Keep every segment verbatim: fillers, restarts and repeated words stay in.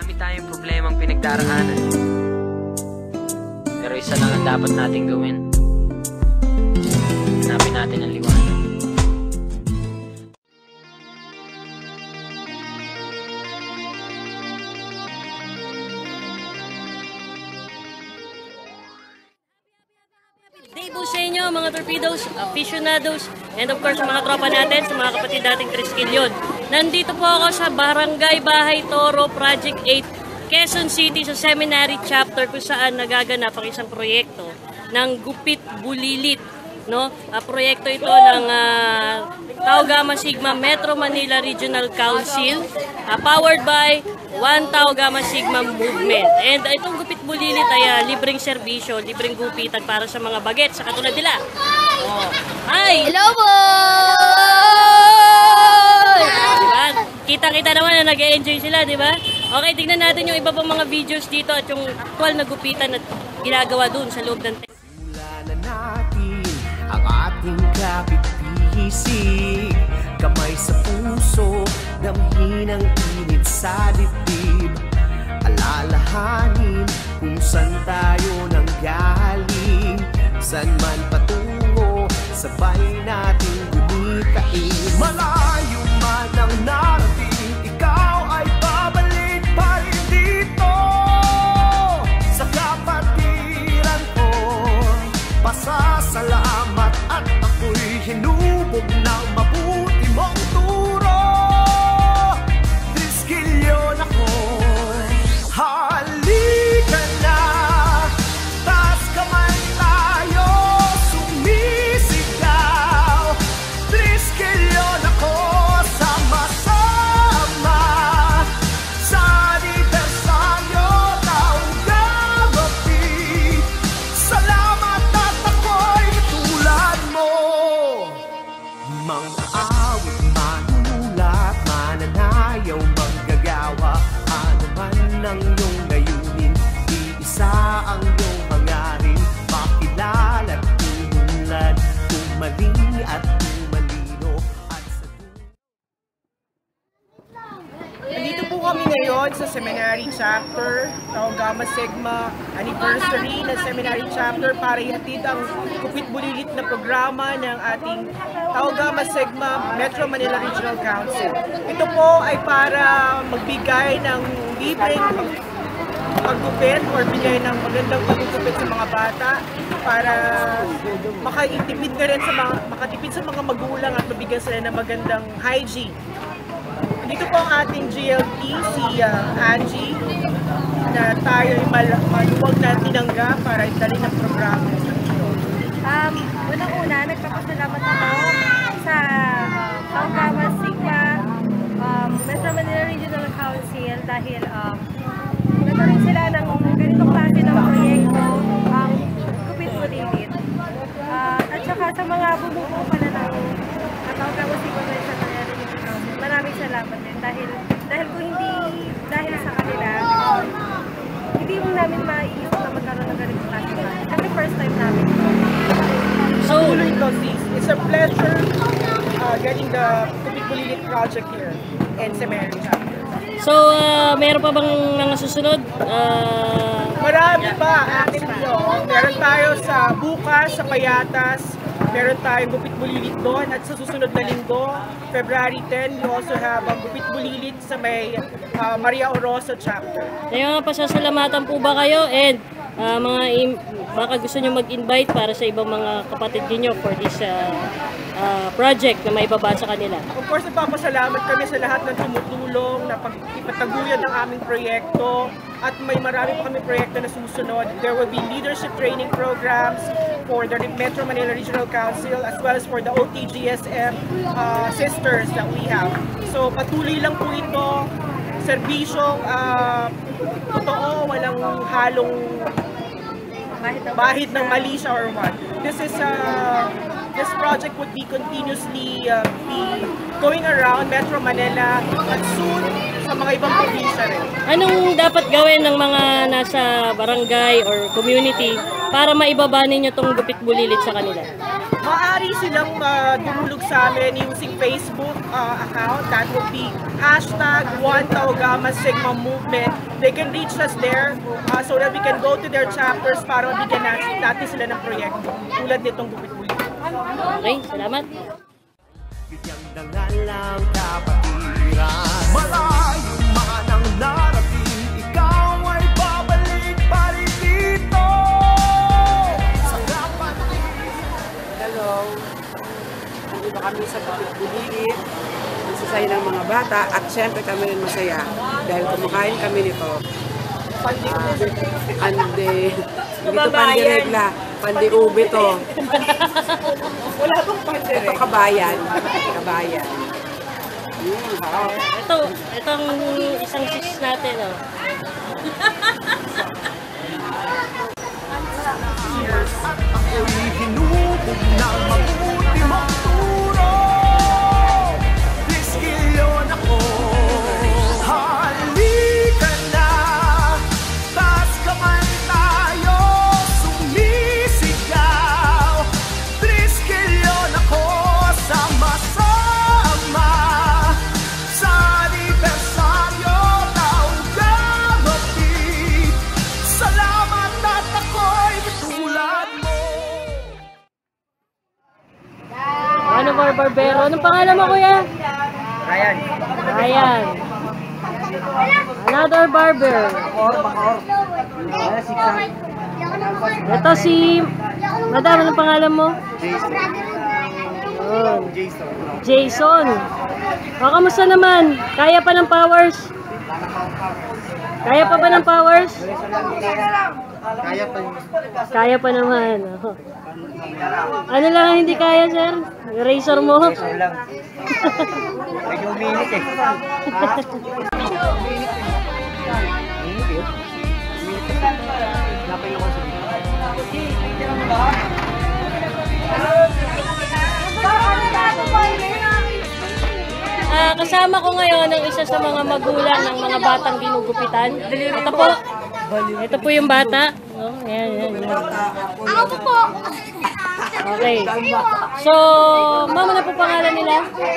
Marami tayong problemang pinagdaraanan. Pero isa lang ang dapat nating gawin. Hanapin natin ang liwanag. Day po sa inyo mga torpedoes, aficionados, and of course mga tropa natin, sa mga kapatid nating Triskelion. Nandito po ako sa Barangay Bahay Toro, Project eight, Quezon City sa Seminary Chapter kung saan nagaganap ang isang proyekto ng Gupit Bulilit. No? Uh, proyekto ito ng uh, Tau Gamma Sigma Metro Manila Regional Council, uh, powered by One Tau Gamma Sigma Movement. And uh, itong Gupit Bulilit ay uh, libreng serbisyo, libreng gupitan para sa mga bagets sa katulad nila. Oh. Hi! Hello po! Diba? Kita-kita naman na nag-e-enjoy sila, di ba? Okay, tignan natin yung iba pang mga videos dito at yung actual na gupitan na ginagawa dun sa loob ng ang ating kapit-bisig, kamay sa puso, damhin ang init sa dibdib. Alalahanin kung saan tayo nanggaling, saan man patungo, sabay natin gumitain. Malayo man ang narating, ikaw ay babalik pa rin dito sa kapatiran ko. Pasasalamat at ako'y hinubog ng mabuti mong turo. Triskelion ako, halika na, taas kamay tayo, sumisigaw. Triskelion ako, sama-sama sa anibersaryo Tau Gamma Pi. Salamat at ako'y tulad mo. Mga awit, manunulat, mananayaw, manggagawa, ano man ang iyong layunin, iisa ang iyong hangarin, makilala at umunlad, tumali at tumalino at sa Nandito po kami ngayon sa Seminary Chapter, Tau Gamma Sigma Anniversary ng Seminary Chapter para ihatid ang Gupit Bulilit na programa ng ating Tau Gamma Sigma Metro Manila Regional Council. Ito po ay para magbigay ng libreng paggupit or bigay ng magandang paggupit sa mga bata para makaitipid na rin sa mga, makatipid sa mga magulang at mabigyan sila ng magandang hygiene. Dito po ang ating G L T, si uh, Angie, na tayo ay mal maluwag na tinangga para itali ng programa. Um, Unang-una, nagpapasalamat ako sa uh, Tau Gamma Sigma um, Metro Manila Regional Council dahil um, nagkaroon sila ng ganitong klase ng proyekto, ang Gupit Bulilit. Uh, at saka sa mga bumubuo pala ng uh, Tau Gamma Sigma Metro Manila Regional Council, maraming salamat din dahil dahil kung hindi dahil sa kanila, um, hindi mo namin maiisip na magkaroon ng ganitong klase ng proyekto. Kasi first time namin. So, it's a pleasure uh, getting the Gupit Bulilit project here in Seminary Chapter. So, uh, meron pa bang mga susunod? Uh, Marami pa, actually. Oh. Meron tayo sa bukas, sa Payatas. Meron tayong Gupit Bulilit doon. At sa susunod na linggo, February tenth, we also have ang Gupit Bulilit sa may uh, Maria Orosa Chapter. Kaya nga, pasasalamatan po ba kayo? And uh, mga baka gusto nyo mag-invite para sa ibang mga kapatid niyo for this uh, uh, project na may ibaba sa kanila? Of course, nagpapasalamat kami sa lahat ng tumutulong na ipataguyod ng aming proyekto. At may marami pa kami proyekto na susunod. There will be leadership training programs for the Metro Manila Regional Council as well as for the O T G S M uh, sisters that we have. So patuloy lang po ito. Serbisyong uh, totoo, walang halong bahid ng mali siya or what. This is uh, this project would be continuously uh, be going around Metro Manila at soon sa mga ibang probinsya rin. Anong dapat gawin ng mga nasa barangay or community para maibaba ninyo tong Gupit Bulilit sa kanila? maaari silang uh, dumulog sa amin using Facebook uh, account. That would be hashtag One Tau Gamma Sigma Movement. They can reach us there uh, so that we can go to their chapters para mabigyan natin, natin sila ng proyekto tulad nitong Gupit-Bulit. Okay, salamat. Bigyan na nga lang kapatiran. Malayo man ang narating, ikaw ay babalik pa rin dito. Sa kapatid. Hello. Nandito kami sa Gupit-Bulit. Masasaya ng mga bata at syempre kami rin masaya dahil kumakain kami nito. Uh, ande, hindi to pandiregla, pandi-ube to. Wala pong pandirek. Ito kabayan. Kabayan. Mm, wow. Ito, itong isang sis natin, oh. Ako'y hinubog ng mabuti mong turo. Triskilyon ako. Halika na, taas kamay tayo, sumisigaw. Triskilyon ako, sama-sama. Sa anibersaryo, Tau Gamma Beat. Salamat at ako'y tulad mo. Ano, Bar Barbero? Anong pangalan mo, kuya? Ryan. Ryan. Another barber. Ito si... Madam, anong pangalan mo? Jason. Jason. O, kamusta naman? Kaya pa ng powers? Kaya pa ba ng powers? Kaya pa yun. Kaya pa naman. Oh. Ano lang ang hindi kaya, sir? Eraser mo? Medyo lang. Medyo umiinit eh. Ah, kasama ko ngayon ang isa sa mga magulang ng mga batang ginugupitan. Ito po. Ito po yung bata. Oh, yan, yan, yan. Ako po. Okay. So, mama na po pangalan nila?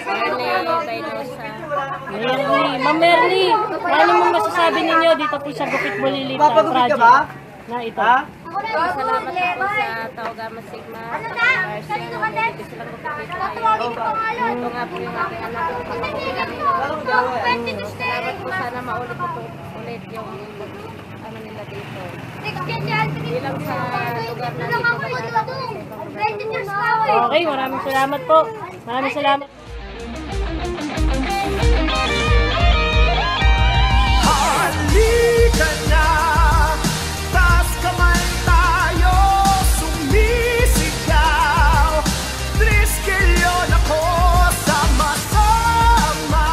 Merly. Ma'am Merly, ano mo masasabi ninyo dito po sa Gupit-Bulit project na ito? Salamat po sa Tau Gamma Sigma. Ito nga po yung aking anak. Salamat po, sana maulit po ulit yung ano nila dito. Bilang sa lugar na dito. Okay, maraming salamat po. Maraming salamat. Halika na, taas kamay tayo, sumisigaw. Triskilyon ako, sama-sama.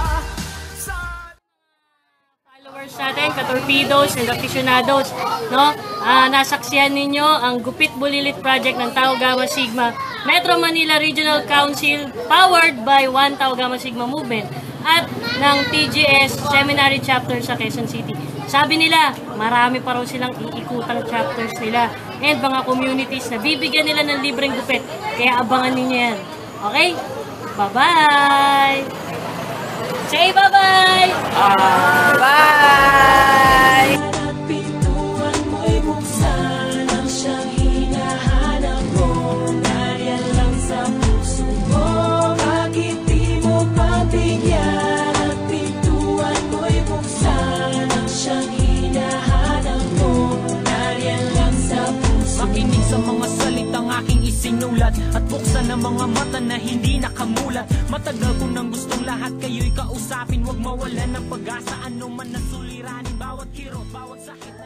Followers natin, katorpedos and aficionados, no? Ah, nasaksihan ninyo ang Gupit-Bulit project ng Tau Gamma Sigma Metro Manila Regional Council powered by One Tau Gamma Sigma Movement at ng T G S Seminary Chapter sa Quezon City. Sabi nila, marami pa raw silang iikutang chapters nila and mga communities na bibigyan nila ng libreng gupit. Kaya abangan ninyo yan. Okay? Bye-bye! Say bye-bye! Bye! Pintuan mo'y buksan ang siyang hinahanap mo. Nariyan lang sa puso mo. Bakit di mo pagbigyan? At pintuan mo'y buksan ang siyang hinahanap mo. Nariyan lang sa puso mo. Makinig sa mga salitang aking isinulat at buksan ang mga mata na hindi nakamulat. Matagal ko nang gustong lahat kayo'y kausapin. Huwag mawalan ng pag-asa, ano man na suliranin. Bawat kirot, bawat sakit